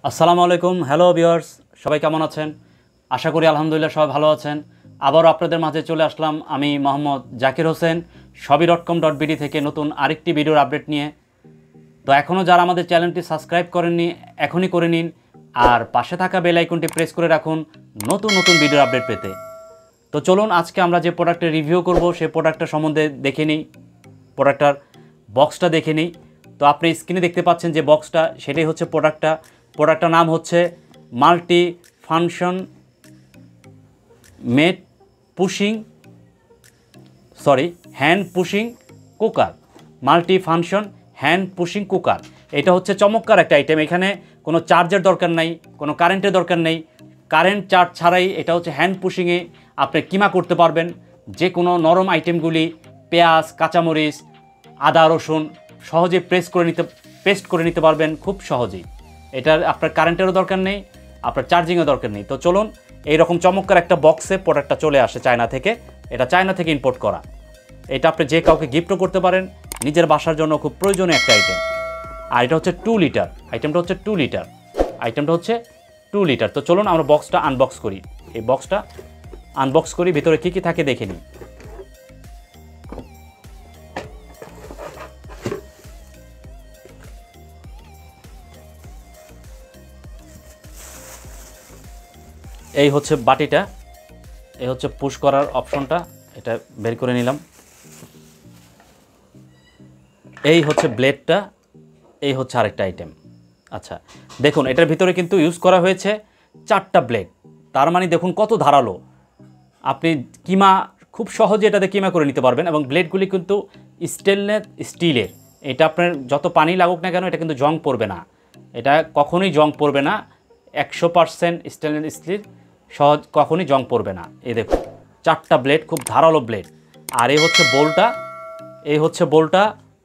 আসসালামু আলাইকুম। Hello viewers, সবাই কেমন আছেন? আশা করি আলহামদুলিল্লাহ সবাই ভালো আছেন। আবারও আপনাদের মাঝে চলে আসলাম আমি মোহাম্মদ জাকির হোসেন shopee.com.bd থেকে নতুন আরেকটি ভিডিওর আপডেট নিয়ে। তো এখনও যারা আমাদের চ্যানেলটি সাবস্ক্রাইব করেননি এখনই করে নিন, আর পাশে থাকা বেল আইকনটি প্রেস করে রাখুন নতুন নতুন ভিডিওর আপডেট পেতে। তো চলুন আজকে আমরা যে প্রোডাক্টের রিভিউ করব সেই প্রোডাক্টটা সম্বন্ধে দেখে নিই, প্রোডাক্টটার বক্সটা দেখে নিই। তো আপনি স্ক্রিনে দেখতে পাচ্ছেন যে বক্সটা, সেটাই হচ্ছে প্রোডাক্টটার নাম হচ্ছে multi function hand pushing cooker. Multi function hand pushing cooker, এটা হচ্ছে চমৎকার একটা আইটেম। এখানে কোনো চার্জের দরকার নাই, কোনো কারেন্টের দরকার নেই। কারেন্ট চার্জ ছাড়াই এটা হচ্ছে হ্যান্ড পুশিংয়ে আপনি কিমা করতে পারবেন। যে কোনো নরম আইটেমগুলি, পেঁয়াজ, কাঁচামরিচ, আদা, রসুন সহজে পেস্ট করে নিতে পারবেন খুব সহজেই। এটার আপনার কারেন্টেরও দরকার নেই, আপনার চার্জিংয়ের দরকার নেই। তো চলুন, এইরকম চমৎকার একটা বক্সে প্রোডাক্টটা চলে আসে চায়না থেকে। এটা চায়না থেকে ইম্পোর্ট করা। এটা আপনি যে কাউকে গিফটও করতে পারেন, নিজের বাসার জন্য খুব প্রয়োজনীয় একটা আইটেম। আর এটা হচ্ছে 2 লিটার, আইটেমটা হচ্ছে 2 লিটার। তো চলুন আমরা বক্সটা আনবক্স করি। এই বক্সটা আনবক্স করি, ভিতরে কী কী থাকে দেখে নিই। এই হচ্ছে বাটিটা, এই হচ্ছে পুশ করার অপশনটা, এটা বের করে নিলাম। এই হচ্ছে ব্লেডটা, এই হচ্ছে আরেকটা আইটেম। আচ্ছা দেখুন, এটার ভিতরে কিন্তু ইউজ করা হয়েছে 4টা ব্লেড। তার মানে দেখুন কত ধারালো। আপনি কিমা খুব সহজে এটাতে কিমা করে নিতে পারবেন। এবং ব্লেডগুলি কিন্তু স্টেনলেস স্টিলের। এটা আপনার যত পানি লাগুক না কেন, এটা কিন্তু জং পড়বে না। এটা কখনোই জং পড়বে না। 100% স্টেনলেস স্টিল, সহজ কখনই জং পড়বে না। এই দেখুন 4টা ব্লেড, খুব ধারালো ব্লেড। আর এই হচ্ছে বোলটা,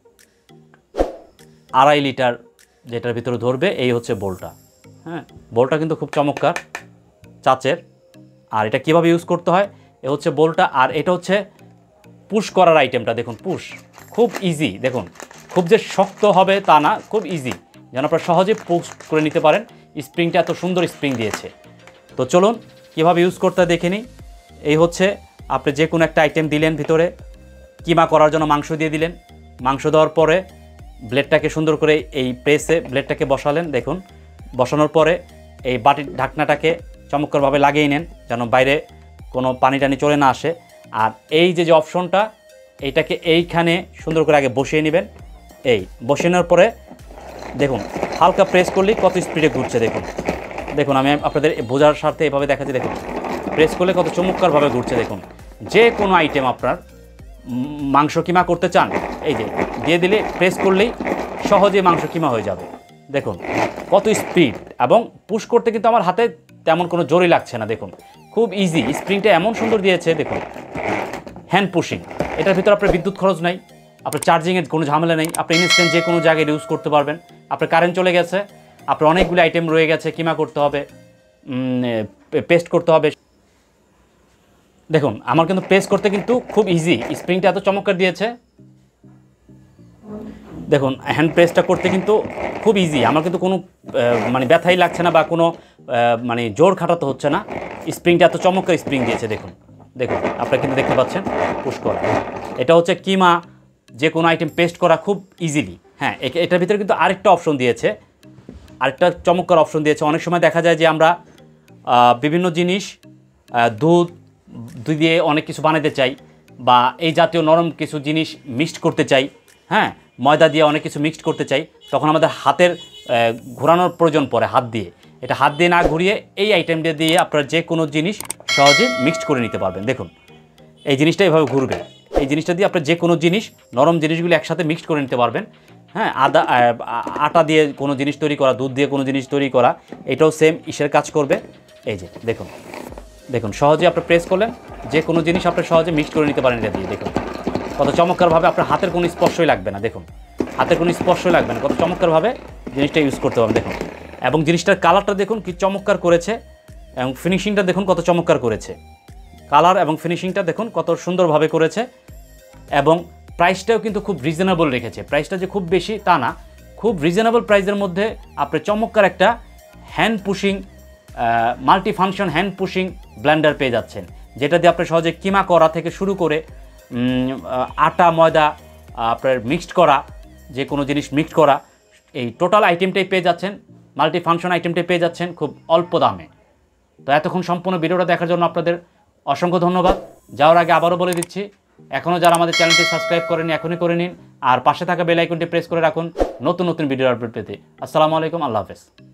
2.5 লিটার যেটার ভিতরে ধরবে, এই হচ্ছে বোলটা। হ্যাঁ, বোলটা কিন্তু খুব চমৎকার চাচের। আর এটা কিভাবে ইউজ করতে হয়, এ হচ্ছে বোলটা। আর এটা হচ্ছে পুশ করার আইটেমটা, দেখুন পুশ খুব ইজি। দেখুন খুব যে শক্ত হবে তা না, খুব ইজি, যেন আপনারা সহজে পুশ করে নিতে পারেন। স্প্রিংটা এত সুন্দর স্প্রিং দিয়েছে। তো চলুন কীভাবে ইউজ করতে দেখে নিই। এই হচ্ছে আপনি যে কোনো একটা আইটেম দিলেন ভিতরে, কিমা করার জন্য মাংস দিয়ে দিলেন। মাংস দেওয়ার পরে ব্লেডটাকে সুন্দর করে এই প্রেসে ব্লেডটাকে বসালেন। দেখুন বসানোর পরে এই বাটির ঢাকনাটাকে চমৎকারভাবে লাগিয়ে নেন, যেন বাইরে কোনো পানি টানি চলে না আসে। আর এই যে অপশনটা, এইটাকে এইখানে সুন্দর করে আগে বসিয়ে নেবেন। এই বসিয়ে নেওয়ার পরে দেখুন হালকা প্রেস করলেই কত স্পিডে ঘুরছে। দেখুন আমি আপনাদের বোঝার স্বার্থে এভাবে দেখাচ্ছি। দেখুন প্রেস করলে কত চমৎকারভাবে ঘুরছে। দেখুন যে কোনো আইটেম আপনার মাংস কিমা করতে চান, এই যে দিয়ে দিলে প্রেস করলেই সহজে মাংস কিমা হয়ে যাবে। দেখুন কত স্পিড, এবং পুশ করতে কিন্তু আমার হাতে তেমন কোনো জোরই লাগছে না। দেখুন খুব ইজি, স্প্রিংটা এমন সুন্দর দিয়েছে। দেখুন হ্যান্ড পুশিং, এটার ভিতরে আপনার বিদ্যুৎ খরচ নাই, আপনার চার্জিংয়ের কোনো ঝামেলা নেই। আপনি ইনস্ট্যান্ট যে কোনো জায়গায় ইউজ করতে পারবেন। আপনার কারেন্ট চলে গেছে, আপনার অনেকগুলো আইটেম রয়ে গেছে, কিমা করতে হবে, পেস্ট করতে হবে। দেখুন আমার কিন্তু পেস্ট করতে কিন্তু খুব ইজি, স্প্রিংটা এত চমৎকার দিয়েছে। দেখুন হ্যান্ড প্রেসটা করতে কিন্তু খুব ইজি, আমার কিন্তু কোনো ব্যথাই লাগছে না, বা কোনো জোর খাটাতে হচ্ছে না। স্প্রিংটা এত চমৎকার স্প্রিং দিয়েছে। দেখুন আপনারা কিন্তু দেখতে পাচ্ছেন পুশ করা। এটা হচ্ছে কিমা যে কোনো আইটেম পেস্ট করা খুব ইজিলি। হ্যাঁ, এটার ভিতরে কিন্তু আরেকটা অপশন দিয়েছে, আরেকটা চমৎকার অপশন দিয়েছে। অনেক সময় দেখা যায় যে আমরা বিভিন্ন জিনিস দুধ দিয়ে অনেক কিছু বানাতে চাই, বা এই জাতীয় নরম কিছু জিনিস মিক্সড করতে চাই। হ্যাঁ, ময়দা দিয়ে অনেক কিছু মিক্সড করতে চাই, তখন আমাদের হাতের ঘোরানোর প্রয়োজন পড়ে। হাত দিয়ে না ঘুরিয়ে এই আইটেমটা দিয়ে আপনারা যে কোনো জিনিস সহজে মিক্সড করে নিতে পারবেন। দেখুন এই জিনিসটা এভাবে ঘুরবে, এই জিনিসটা দিয়ে আপনার যে কোনো জিনিস, নরম জিনিসগুলো একসাথে মিক্সড করে নিতে পারবেন। হ্যাঁ, আটা দিয়ে কোনো জিনিস তৈরি করা, দুধ দিয়ে কোনো জিনিস তৈরি করা, এটাও সেম ইসের কাজ করবে। এই যে দেখুন সহজে আপনি প্রেস করলেন, যে কোনো জিনিস আপনি সহজে মিক্সড করে নিতে পারেন এটা দিয়ে। দেখুন কত চমৎকারভাবে, আপনার হাতের কোনো স্পর্শই লাগবে না। দেখুন হাতের কোনো স্পর্শই লাগবে না, কত চমৎকারভাবে জিনিসটা ইউজ করতে পারবেন। দেখুন, এবং জিনিসটার কালারটা দেখুন কি চমৎকার করেছে, এবং ফিনিশিংটা দেখুন কত চমৎকার করেছে। কালার এবং ফিনিশিংটা দেখুন কত সুন্দরভাবে করেছে। এবং প্রাইসটাও কিন্তু খুব রিজনেবল রেখেছে। প্রাইসটা যে খুব বেশি তা না, খুব রিজনেবল প্রাইসের মধ্যে আপনি চমৎকার একটা hand pushing multi function hand pushing blender পেয়ে যাচ্ছেন, যেটা দিয়ে আপনি সহজে কিমা করা থেকে শুরু করে আটা ময়দা আপনার মিক্সড করা, যে কোনো জিনিস মিক্সড করা, এই টোটাল আইটেমটাই পেয়ে যাচ্ছেন, মাল্টি ফাংশন আইটেমটাই পেয়ে যাচ্ছেন খুব অল্প দামে। তো এতক্ষণ সম্পূর্ণ ভিডিওটা দেখার জন্য আপনাদের অসংখ্য ধন্যবাদ। যাওয়ার আগে আবারও বলে দিচ্ছি, এখনও যারা আমাদের চ্যানেলটি সাবস্ক্রাইব করেনি এখনই করে নিন, আর পাশে থাকা বেল আইকনটি প্রেস করে রাখুন নতুন নতুন ভিডিও আপডেট পেতে। আসসালামু আলাইকুম, আল্লাহ হাফেজ।